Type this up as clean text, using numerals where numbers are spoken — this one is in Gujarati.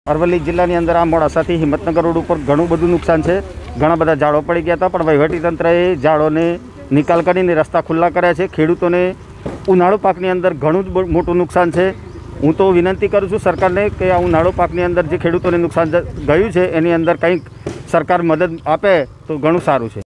અરવલ્લી જિલ્લાની અંદર આ મોડાસાથી હિંમતનગર રોડ ઉપર ઘણું બધું નુકસાન છે। ઘણા બધા ઝાડો પડી ગયા હતા, પણ વહીવટીતંત્રએ ઝાડોને નિકાલ કરીને રસ્તા ખુલ્લા કર્યા છે। ખેડૂતોને ઉનાળુ પાકની અંદર ઘણું જ મોટું નુકસાન છે। હું તો વિનંતી કરું છું સરકારને કે આ ઉનાળુ પાકની અંદર જે ખેડૂતોને નુકસાન ગયું છે એની અંદર કંઈક સરકાર મદદ આપે તો ઘણું સારું છે।